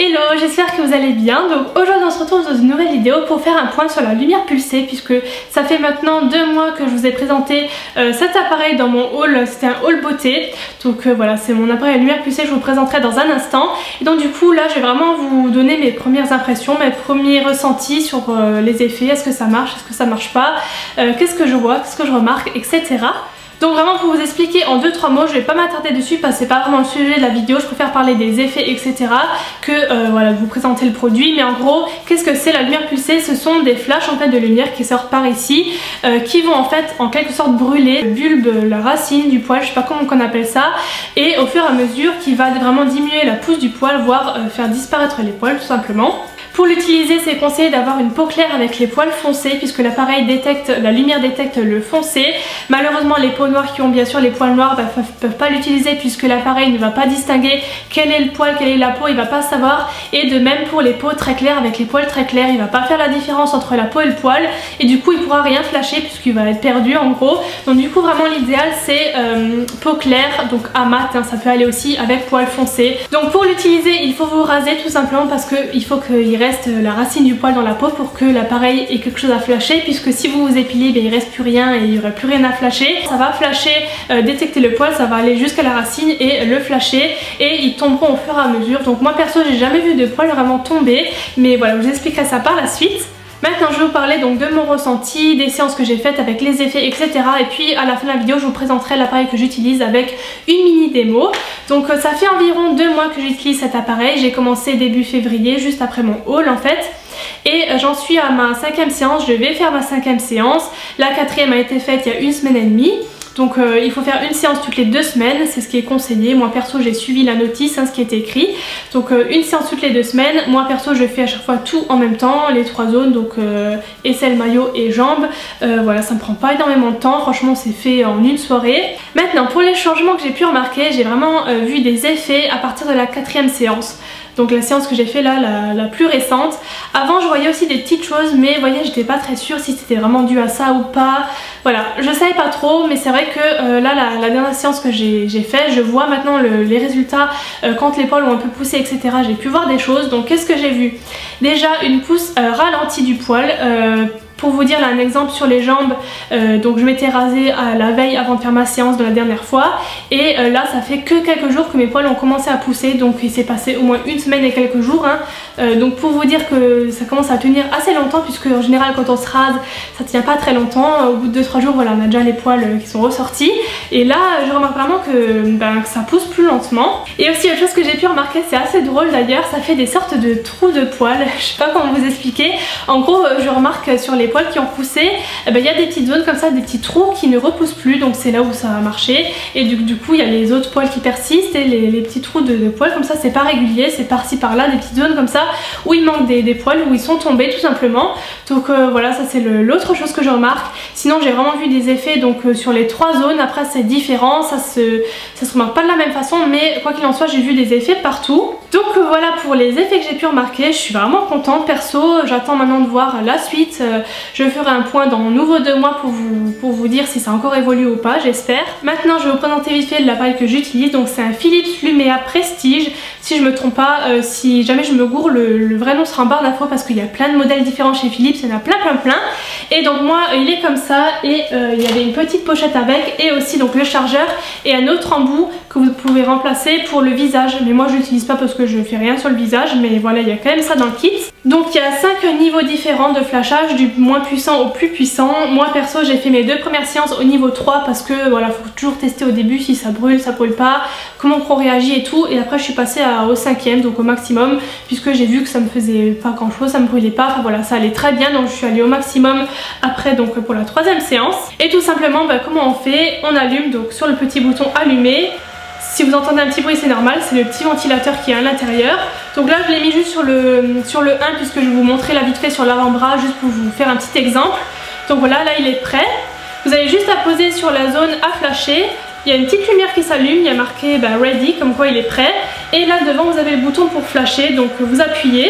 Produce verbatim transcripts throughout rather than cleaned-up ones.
Hello, j'espère que vous allez bien. Donc aujourd'hui on se retrouve dans une nouvelle vidéo pour faire un point sur la lumière pulsée, puisque ça fait maintenant deux mois que je vous ai présenté euh, cet appareil dans mon haul. C'était un haul beauté, donc euh, voilà, c'est mon appareil à lumière pulsée, je vous le présenterai dans un instant. Et donc du coup là je vais vraiment vous donner mes premières impressions, mes premiers ressentis sur euh, les effets. Est-ce que ça marche, est-ce que ça marche pas, euh, qu'est-ce que je vois, qu'est-ce que je remarque, etc. Donc vraiment pour vous expliquer en deux trois mots, je vais pas m'attarder dessus parce que c'est pas vraiment le sujet de la vidéo, je préfère parler des effets, etc. que euh, voilà, vous présenter le produit. Mais en gros, qu'est-ce que c'est la lumière pulsée? Ce sont des flashs en fait de lumière qui sortent par ici, euh, qui vont en fait en quelque sorte brûler le bulbe, la racine du poil, je sais pas comment on appelle ça, et au fur et à mesure qui va vraiment diminuer la pousse du poil, voire euh, faire disparaître les poils tout simplement. Pour l'utiliser, c'est conseillé d'avoir une peau claire avec les poils foncés, puisque l'appareil détecte, la lumière détecte le foncé. Malheureusement, les peaux noires qui ont bien sûr les poils noirs bah, ne peuvent pas l'utiliser, puisque l'appareil ne va pas distinguer quel est le poil, quelle est la peau, il va pas savoir. Et de même pour les peaux très claires avec les poils très clairs, il va pas faire la différence entre la peau et le poil, et du coup il pourra rien flasher puisqu'il va être perdu en gros. Donc du coup vraiment l'idéal c'est euh, peau claire, donc à mat, hein, ça peut aller aussi avec poils foncés. Donc pour l'utiliser, il faut vous raser tout simplement parce qu'il faut qu'il reste la racine du poil dans la peau pour que l'appareil ait quelque chose à flasher, puisque si vous vous épilez, ben, il reste plus rien et il n'y aurait plus rien à flasher. Ça va flasher, euh, détecter le poil, ça va aller jusqu'à la racine et le flasher, et ils tomberont au fur et à mesure. Donc moi perso j'ai jamais vu de poil vraiment tomber, mais voilà, je vous expliquerai ça par la suite. Maintenant je vais vous parler donc de mon ressenti, des séances que j'ai faites avec les effets, et cetera. Et puis à la fin de la vidéo je vous présenterai l'appareil que j'utilise avec une mini démo. Donc ça fait environ deux mois que j'utilise cet appareil, j'ai commencé début février, juste après mon haul en fait. Et j'en suis à ma cinquième séance, je vais faire ma cinquième séance. La quatrième a été faite il y a une semaine et demie. Donc euh, il faut faire une séance toutes les deux semaines, c'est ce qui est conseillé. Moi perso j'ai suivi la notice, hein, ce qui est écrit. Donc euh, une séance toutes les deux semaines. Moi perso je fais à chaque fois tout en même temps, les trois zones, donc euh, aisselle, maillot et jambes. Euh, voilà, ça me prend pas énormément de temps, franchement c'est fait en une soirée. Maintenant pour les changements que j'ai pu remarquer, j'ai vraiment euh, vu des effets à partir de la quatrième séance. Donc la séance que j'ai fait là, la, la plus récente. Avant je voyais aussi des petites choses, mais vous voyez j'étais pas très sûre si c'était vraiment dû à ça ou pas. Voilà, je savais pas trop, mais c'est vrai que euh, là la, la dernière séance que j'ai fait, je vois maintenant le, les résultats euh, quand les poils ont un peu poussé, et cetera. J'ai pu voir des choses. Donc qu'est-ce que j'ai vu? Déjà une pousse euh, ralentie du poil. Euh, Pour vous dire là un exemple sur les jambes, euh, donc je m'étais rasée à la veille avant de faire ma séance de la dernière fois, et euh, là ça fait que quelques jours que mes poils ont commencé à pousser, donc il s'est passé au moins une semaine et quelques jours, hein. euh, donc pour vous dire que ça commence à tenir assez longtemps, puisque en général quand on se rase ça tient pas très longtemps, au bout de deux trois jours voilà on a déjà les poils qui sont ressortis, et là je remarque vraiment que, ben, que ça pousse plus lentement. Et aussi autre chose que j'ai pu remarquer, c'est assez drôle d'ailleurs, ça fait des sortes de trous de poils, je sais pas comment vous expliquer. En gros je remarque sur les poils qui ont poussé, il ben, y a des petites zones comme ça, des petits trous qui ne repoussent plus, donc c'est là où ça a marché. Et du, du coup il y a les autres poils qui persistent, et les, les petits trous de, de poils comme ça c'est pas régulier, c'est par-ci par-là, des petites zones comme ça où il manque des, des poils, où ils sont tombés tout simplement. Donc euh, voilà, ça c'est l'autre chose que je remarque. Sinon j'ai vraiment vu des effets donc euh, sur les trois zones. Après c'est différent, ça se, ça se remarque pas de la même façon, mais quoi qu'il en soit j'ai vu des effets partout. Donc euh, voilà pour les effets que j'ai pu remarquer, je suis vraiment contente perso. J'attends maintenant de voir la suite. euh, Je ferai un point dans nouveau deux mois pour vous, pour vous dire si ça a encore évolué ou pas, j'espère. Maintenant je vais vous présenter vite fait l'appareil que j'utilise. Donc c'est un Philips Lumea Prestige, si je me trompe pas. euh, si jamais je me gourre, le, le vrai nom sera en barre d'infos, parce qu'il y a plein de modèles différents chez Philips, il y en a plein plein plein. Et donc moi il est comme ça, et euh, il y avait une petite pochette avec, et aussi donc le chargeur et un autre embout que vous pouvez remplacer pour le visage. Mais moi je l'utilise pas parce que je fais rien sur le visage, mais voilà il y a quand même ça dans le kit. Donc il y a cinq niveaux différents de flashage, du moins puissant au plus puissant. Moi perso j'ai fait mes deux premières séances au niveau trois, parce que voilà faut toujours tester au début si ça brûle, ça brûle pas, comment on réagit et tout. Et après je suis passée à, au cinquième, donc au maximum, puisque j'ai vu que ça me faisait pas grand chose, ça me brûlait pas, enfin voilà ça allait très bien, donc je suis allée au maximum après donc pour la troisième séance. Et tout simplement bah, comment on fait? On allume donc sur le petit bouton allumer. Si vous entendez un petit bruit c'est normal, c'est le petit ventilateur qui est à l'intérieur. Donc là je l'ai mis juste sur le, sur le un, puisque je vais vous montrer la vite fait sur l'avant-bras, juste pour vous faire un petit exemple. Donc voilà, là il est prêt. Vous avez juste à poser sur la zone à flasher. Il y a une petite lumière qui s'allume, il y a marqué bah, ready, comme quoi il est prêt. Et là devant vous avez le bouton pour flasher, donc vous appuyez.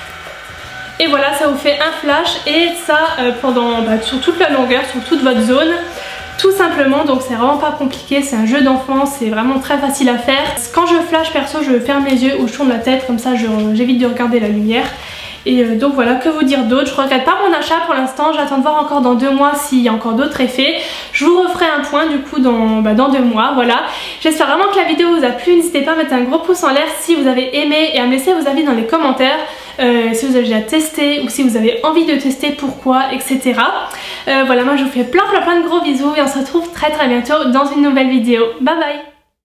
Et voilà, ça vous fait un flash, et ça euh, pendant bah, sur toute la longueur, sur toute votre zone. tout simplement, donc c'est vraiment pas compliqué, c'est un jeu d'enfant, c'est vraiment très facile à faire. Quand je flash perso, je ferme les yeux ou je tourne la tête, comme ça j'évite de regarder la lumière. Et euh, donc voilà, que vous dire d'autre, je regrette pas mon achat pour l'instant, j'attends de voir encore dans deux mois s'il y a encore d'autres effets. Je vous referai un point du coup dans, bah, dans deux mois, voilà. J'espère vraiment que la vidéo vous a plu, n'hésitez pas à mettre un gros pouce en l'air si vous avez aimé et à me laisser vos avis dans les commentaires. Euh, si vous avez déjà testé ou si vous avez envie de tester, pourquoi, et cetera. Euh, voilà, moi je vous fais plein plein plein de gros bisous et on se retrouve très très bientôt dans une nouvelle vidéo. Bye bye!